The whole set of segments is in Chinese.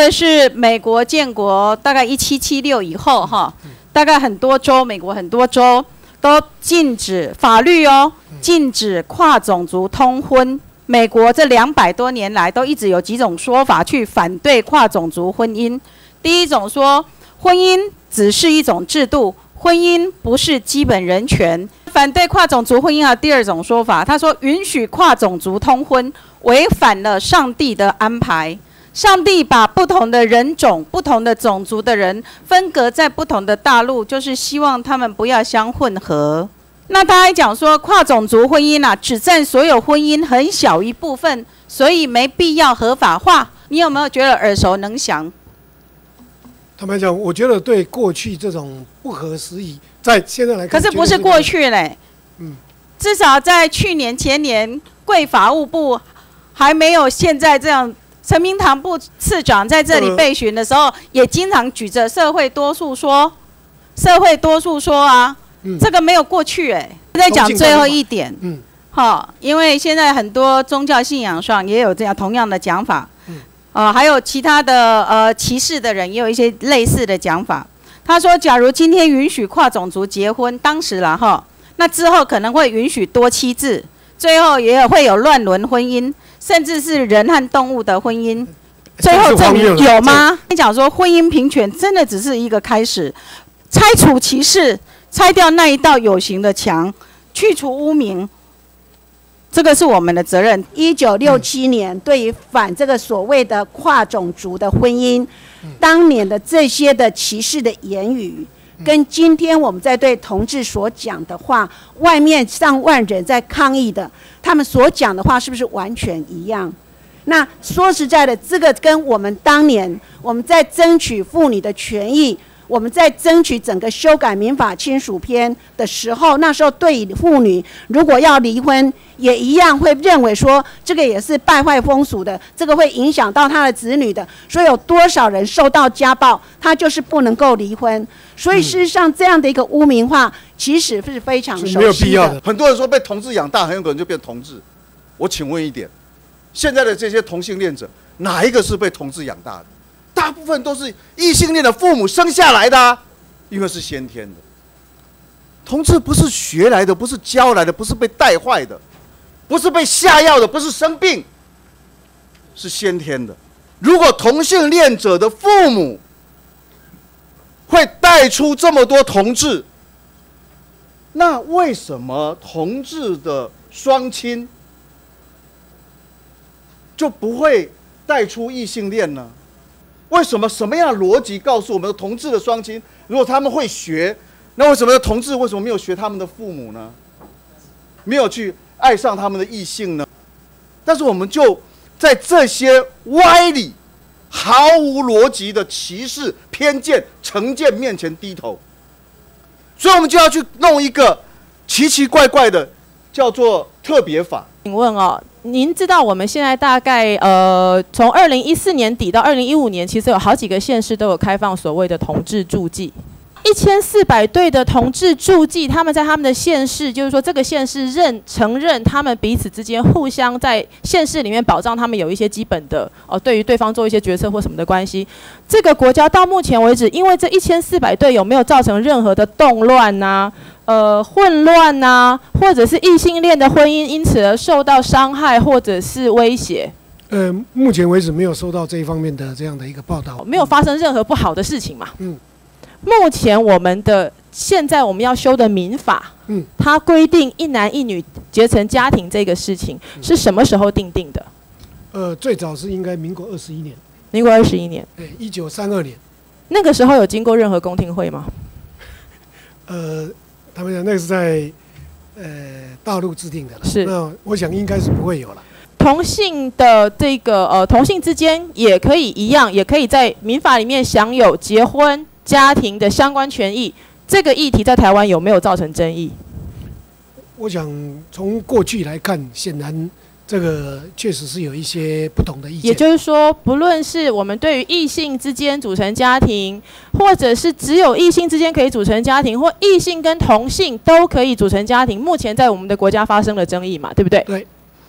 个是美国建国大概1776以后哈，大概很多州，美国很多州都禁止法律哦，禁止跨种族通婚。美国这200多年来都一直有几种说法去反对跨种族婚姻。第一种说，婚姻只是一种制度，婚姻不是基本人权。反对跨种族婚姻的第二种说法，他说允许跨种族通婚，违反了上帝的安排。上帝把不同的人种、不同的种族的人分隔在不同的大陆，就是希望他们不要相混合。那他还讲说，跨种族婚姻啊，只占所有婚姻很小一部分，所以没必要合法化。你有没有觉得耳熟能详？ 坦白讲，我觉得对过去这种不合时宜，在现在来看， 可是不是过去嘞，至少在去年、前年，贵法务部还没有现在这样。陈明堂部次长在这里备询的时候，也经常举着社会多数说啊，这个没有过去再讲最后一点，因为现在很多宗教信仰上也有这样同样的讲法，还有其他的歧视的人也有一些类似的讲法。他说，假如今天允许跨种族结婚，当时啦那之后可能会允许多妻制，最后也会有乱伦婚姻。甚至是人和动物的婚姻，最后证明有吗？你讲说婚姻平权真的只是一个开始，拆除歧视，拆掉那一道有形的墙，去除污名，这个是我们的责任。 1967年对于反这个所谓的跨种族的婚姻，当年的这些的歧视的言语，跟今天我们在对同志所讲的话，外面上万人在抗议的，他们所讲的话是不是完全一样？那说实在的，这个跟我们当年我们在争取妇女的权益，我们在争取整个修改民法亲属篇的时候，那时候对于妇女如果要离婚，也一样会认为说这个也是败坏风俗的，这个会影响到他的子女的，所以有多少人受到家暴，他就是不能够离婚。所以事实上这样的一个污名化其实是非常熟悉的， 没有必要的。 很多人说被同志养大很有可能就变同志，我请问一点，现在的这些同性恋者哪一个是被同志养大的？大部分都是异性恋的父母生下来的啊，因为是先天的。同志不是学来的，不是教来的，不是被带坏的，不是被下药的，不是生病，是先天的。如果同性恋者的父母会带出这么多同志，那为什么同志的双亲就不会带出异性恋呢？为什么？什么样的逻辑告诉我们同志的双亲，如果他们会学，那为什么同志为什么没有学他们的父母呢？没有去爱上他们的异性呢？但是我们就在这些歪理、毫无逻辑的歧视、偏见、成见面前低头，所以我们就要去弄一个奇奇怪怪的，叫做特别法。 请问您知道我们现在大概从2014年底到2015年，其实有好几个县市都有开放所谓的同志住记。1400对的同志住记，他们在他们的县市，就是说这个县市承认他们彼此之间互相在县市里面保障他们有一些基本的对于对方做一些决策或什么的关系。这个国家到目前为止，因为这1400对有没有造成任何的动乱呐、混乱呐、或者是异性恋的婚姻因此而受到伤害或者是威胁？ 目前为止没有收到这一方面的这样的一个报道， 没有发生任何不好的事情嘛。目前现在我们要修的民法，它规定一男一女结成家庭这个事情是什么时候定的？ 最早是应该民国21年。 民国21年。 对，1932年。 那个时候有经过任何公听会吗？ 他们讲那个是在大陆制定的了， 是。 那我想应该是不会有了。 同性的这个同性之间也可以一样，也可以在民法里面享有结婚、家庭的相关权益。这个议题在台湾有没有造成争议？ 我想从过去来看，显然这个确实是有一些不同的意见。 也就是说，不论是我们对于异性之间组成家庭，或者是只有异性之间可以组成家庭，或异性跟同性都可以组成家庭，目前在我们的国家发生了争议嘛，对不对？ 对。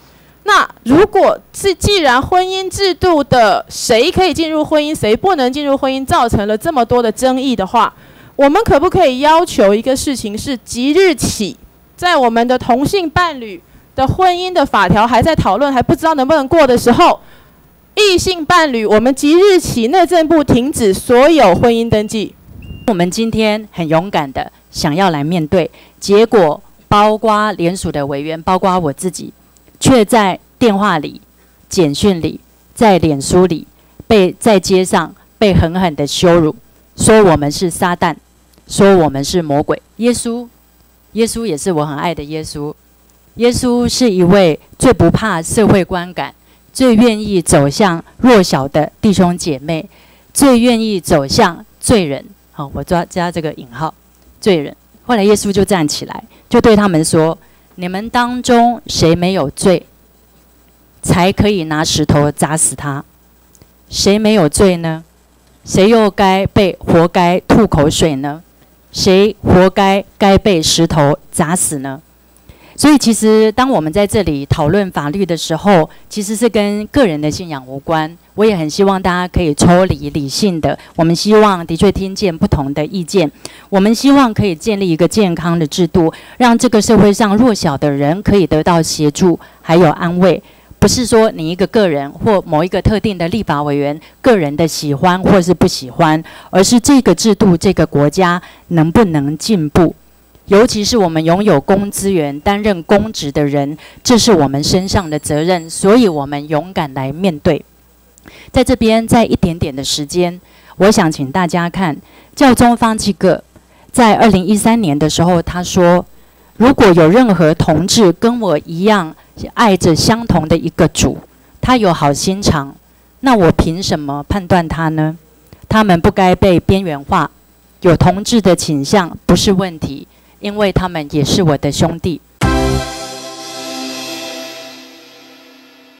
那如果是既然婚姻制度的谁可以进入婚姻，谁不能进入婚姻，造成了这么多的争议的话，我们可不可以要求一个事情是，即日起，在我们的同性伴侣的婚姻的法条还在讨论，还不知道能不能过的时候，异性伴侣，我们即日起内政部停止所有婚姻登记。 我们今天很勇敢的想要来面对，结果包括联署的委员，包括我自己，却在电话里、简讯里、在脸书里，在街上被狠狠的羞辱，说我们是撒旦，说我们是魔鬼。耶稣也是我很爱的耶稣。耶稣是一位最不怕社会观感，最愿意走向弱小的弟兄姐妹，最愿意走向罪人。好，我加这个引号，罪人。后来耶稣就站起来，就对他们说：你们当中谁没有罪，才可以拿石头砸死他。谁没有罪呢？谁又活该吐口水呢？谁活该被石头砸死呢？所以其实当我们在这里讨论法律的时候，其实是跟个人的信仰无关。我也很希望大家可以抽离理性的，我们希望的确听见不同的意见，我们希望可以建立一个健康的制度，让这个社会上弱小的人可以得到协助还有安慰。不是说你一个人或某一个特定的立法委员个人的喜欢或是不喜欢，而是这个制度这个国家能不能进步。尤其是我们拥有公资源、担任公职的人，这是我们身上的责任，所以我们勇敢来面对。在这边，在一点点的时间，我想请大家看教宗方济各在2013年的时候，他说：如果有任何同志跟我一样爱着相同的一个主，他有好心肠，那我凭什么判断他呢？他们不该被边缘化，有同志的倾向不是问题，因为他们也是我的兄弟。